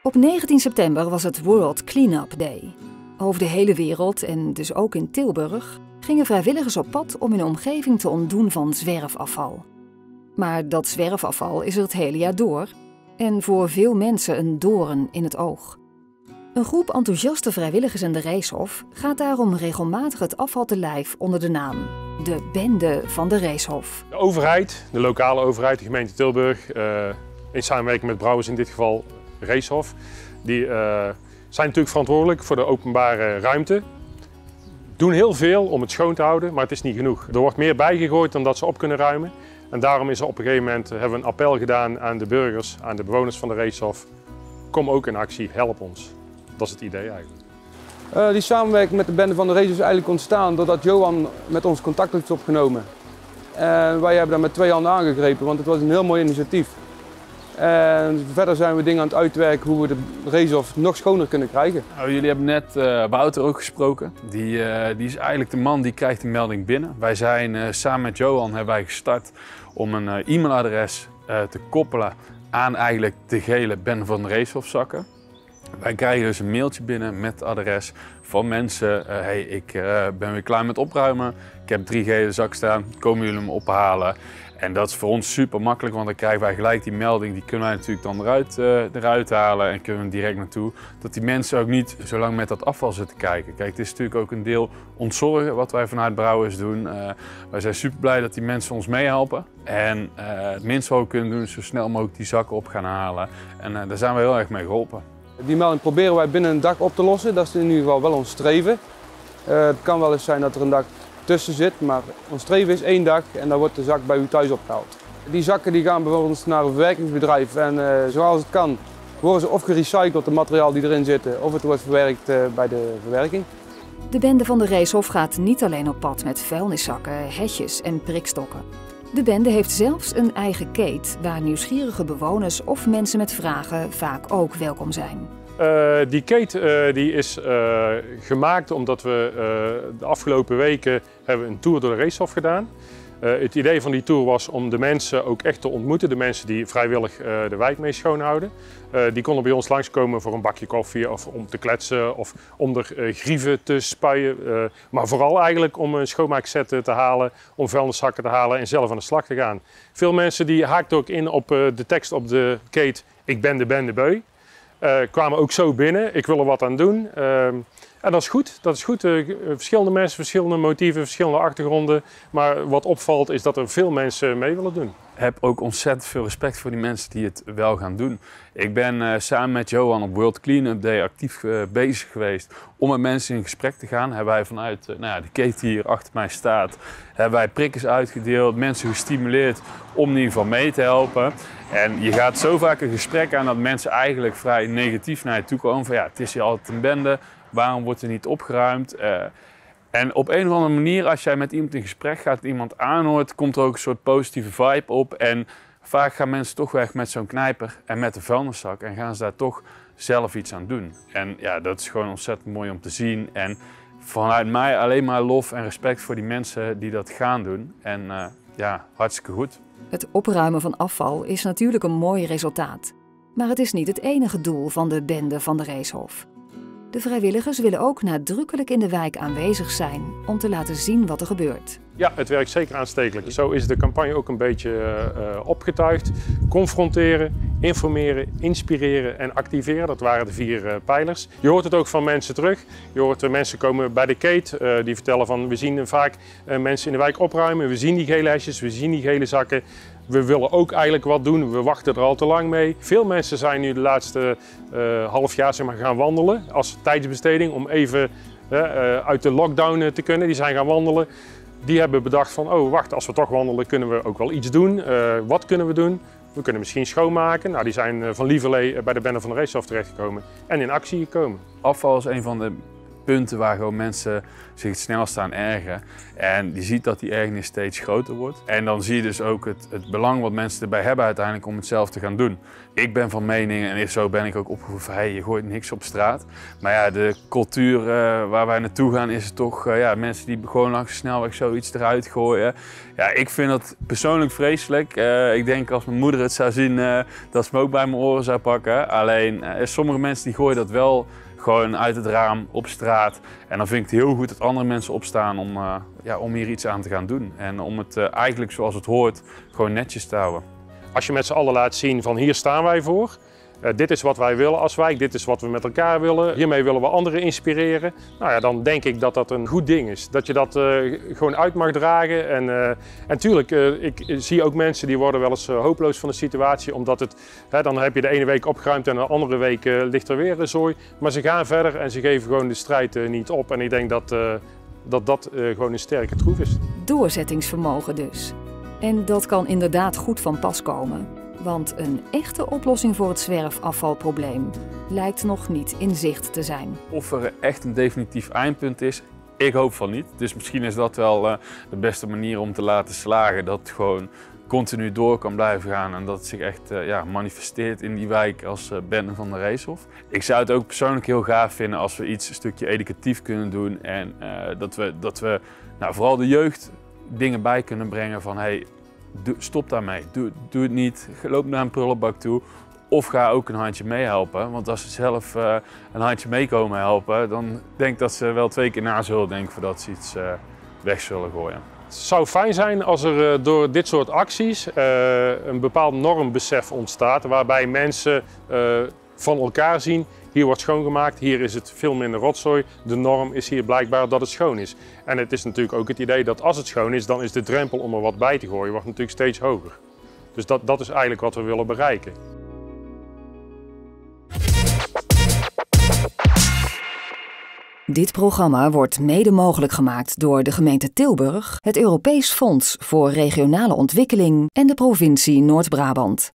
Op 19 september was het World Cleanup Day. Over de hele wereld, en dus ook in Tilburg, gingen vrijwilligers op pad om hun omgeving te ontdoen van zwerfafval. Maar dat zwerfafval is er het hele jaar door en voor veel mensen een doorn in het oog. Een groep enthousiaste vrijwilligers in de Reeshof gaat daarom regelmatig het afval te lijf onder de naam de Bende van de Reeshof. De overheid, de lokale overheid, de gemeente Tilburg, in samenwerking met Brouwers, in dit geval Reeshof, die zijn natuurlijk verantwoordelijk voor de openbare ruimte. Doen heel veel om het schoon te houden, maar het is niet genoeg. Er wordt meer bijgegooid dan dat ze op kunnen ruimen. En daarom is er op een gegeven moment hebben we een appel gedaan aan de burgers, aan de bewoners van de Reeshof. Kom ook in actie, help ons. Dat is het idee eigenlijk. Die samenwerking met de Bende van de Reeshof is eigenlijk ontstaan doordat Johan met ons contact heeft opgenomen. Wij hebben daar met twee handen aangegrepen, want het was een heel mooi initiatief. En verder zijn we dingen aan het uitwerken hoe we de Reeshof nog schoner kunnen krijgen. Nou, jullie hebben net Wouter ook gesproken. Die is eigenlijk de man die krijgt de melding binnen. Wij zijn samen met Johan hebben wij gestart om een e-mailadres te koppelen aan eigenlijk de gele Bende van de Reeshof zakken. Wij krijgen dus een mailtje binnen met het adres van mensen. Hey, ik ben weer klaar met opruimen. Ik heb 3 gele zakken staan. Komen jullie hem ophalen? En dat is voor ons super makkelijk, want dan krijgen wij gelijk die melding. Die kunnen wij natuurlijk dan eruit halen en kunnen we direct naartoe. Dat die mensen ook niet zo lang met dat afval zitten kijken. Kijk, het is natuurlijk ook een deel ontzorgen wat wij vanuit Brouwers doen. Wij zijn super blij dat die mensen ons meehelpen. En het minste wat we kunnen doen is zo snel mogelijk die zakken op gaan halen. En daar zijn we heel erg mee geholpen. Die melding proberen wij binnen een dag op te lossen. Dat is in ieder geval wel ons streven. Het kan wel eens zijn dat er een dag tussen zit, maar ons streven is 1 dag en dan wordt de zak bij u thuis opgehaald. Die zakken die gaan bijvoorbeeld naar een verwerkingsbedrijf en zoals het kan worden ze of gerecycled, het materiaal die erin zit, of het wordt verwerkt bij de verwerking. De Bende van de Reeshof gaat niet alleen op pad met vuilniszakken, hesjes en prikstokken. De Bende heeft zelfs een eigen keet waar nieuwsgierige bewoners of mensen met vragen vaak ook welkom zijn. Die keet die is gemaakt omdat we de afgelopen weken hebben een tour door de Reeshof gedaan. Het idee van die tour was om de mensen ook echt te ontmoeten, de mensen die vrijwillig de wijk mee schoonhouden. Die konden bij ons langskomen voor een bakje koffie of om te kletsen of om er grieven te spuien. Maar vooral eigenlijk om een schoonmaakset te halen, om vuilniszakken te halen en zelf aan de slag te gaan. Veel mensen die haakten ook in op de tekst op de keet "Ik ben de Bende beu". Kwamen ook zo binnen, ik wil er wat aan doen. En dat is goed, verschillende mensen, verschillende motieven, verschillende achtergronden. Maar wat opvalt is dat er veel mensen mee willen doen. Ik heb ook ontzettend veel respect voor die mensen die het wel gaan doen. Ik ben samen met Johan op World Cleanup Day actief bezig geweest om met mensen in gesprek te gaan. Hebben wij vanuit de keten die hier achter mij staat, hebben wij prikkers uitgedeeld, mensen gestimuleerd om in ieder geval mee te helpen. En je gaat zo vaak een gesprek aan dat mensen eigenlijk vrij negatief naar je toe komen van ja, het is hier altijd een bende, waarom wordt er niet opgeruimd? En op een of andere manier, als jij met iemand in gesprek gaat, iemand aanhoort, komt er ook een soort positieve vibe op. En vaak gaan mensen toch weg met zo'n knijper en met de vuilniszak en gaan ze daar toch zelf iets aan doen. En ja, dat is gewoon ontzettend mooi om te zien. En vanuit mij alleen maar lof en respect voor die mensen die dat gaan doen. En ja, hartstikke goed. Het opruimen van afval is natuurlijk een mooi resultaat. Maar het is niet het enige doel van de Bende van de Reeshof. De vrijwilligers willen ook nadrukkelijk in de wijk aanwezig zijn om te laten zien wat er gebeurt. Ja, het werkt zeker aanstekelijk. Zo is de campagne ook een beetje opgetuigd. Confronteren, informeren, inspireren en activeren. Dat waren de 4 pijlers. Je hoort het ook van mensen terug. Je hoort mensen komen bij de keet. Die vertellen van we zien vaak mensen in de wijk opruimen. We zien die gele hesjes, we zien die gele zakken. We willen ook eigenlijk wat doen, we wachten er al te lang mee. Veel mensen zijn nu de laatste half jaar gaan wandelen als tijdsbesteding om even uit de lockdown te kunnen. Die zijn gaan wandelen. Die hebben bedacht van, oh wacht, als we toch wandelen kunnen we ook wel iets doen. Wat kunnen we doen? We kunnen misschien schoonmaken. Nou, die zijn van lieverlee bij de Bende van de Reeshof terechtgekomen en in actie gekomen. Afval is een van de punten waar gewoon mensen zich het snelst aan ergeren. En je ziet dat die ergernis steeds groter wordt. En dan zie je dus ook het belang wat mensen erbij hebben uiteindelijk om het zelf te gaan doen. Ik ben van mening, en zo ben ik ook opgevoed van je gooit niks op straat. Maar ja, de cultuur waar wij naartoe gaan is toch mensen die gewoon langs de snelweg zoiets eruit gooien. Ja, ik vind dat persoonlijk vreselijk. Ik denk als mijn moeder het zou zien dat ze me ook bij mijn oren zou pakken. Alleen sommige mensen die gooien dat wel gewoon uit het raam op straat. En dan vind ik het heel goed dat andere mensen opstaan om hier iets aan te gaan doen. En om het eigenlijk zoals het hoort gewoon netjes te houden. Als je met z'n allen laat zien van hier staan wij voor. Dit is wat wij willen als wijk, dit is wat we met elkaar willen. Hiermee willen we anderen inspireren. Nou ja, dan denk ik dat dat een goed ding is. Dat je dat gewoon uit mag dragen. En tuurlijk, ik zie ook mensen die worden wel eens hopeloos van de situatie. Omdat dan heb je de ene week opgeruimd en de andere week ligt er weer een zooi. Maar ze gaan verder en ze geven gewoon de strijd niet op. En ik denk dat gewoon een sterke troef is. Doorzettingsvermogen dus. En dat kan inderdaad goed van pas komen. Want een echte oplossing voor het zwerfafvalprobleem lijkt nog niet in zicht te zijn. Of er echt een definitief eindpunt is, ik hoop van niet. Dus misschien is dat wel de beste manier om te laten slagen. Dat het gewoon continu door kan blijven gaan en dat het zich echt manifesteert in die wijk als bende van de Reeshof. Ik zou het ook persoonlijk heel gaaf vinden als we een stukje educatief kunnen doen. En dat we vooral de jeugd dingen bij kunnen brengen van stop daarmee, doe het niet, loop naar een prullenbak toe of ga ook een handje meehelpen. Want als ze zelf een handje meekomen helpen, dan denk ik dat ze wel 2 keer na zullen denken voordat ze iets weg zullen gooien. Het zou fijn zijn als er door dit soort acties een bepaald normbesef ontstaat waarbij mensen van elkaar zien. Hier wordt schoongemaakt, hier is het veel minder rotzooi. De norm is hier blijkbaar dat het schoon is. En het is natuurlijk ook het idee dat als het schoon is, dan is de drempel om er wat bij te gooien wordt natuurlijk steeds hoger. Dus dat is eigenlijk wat we willen bereiken. Dit programma wordt mede mogelijk gemaakt door de gemeente Tilburg, het Europees Fonds voor Regionale Ontwikkeling en de provincie Noord-Brabant.